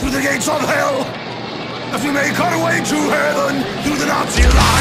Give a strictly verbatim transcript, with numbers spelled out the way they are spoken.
through the gates of hell, as we make our way to heaven through the Nazi line.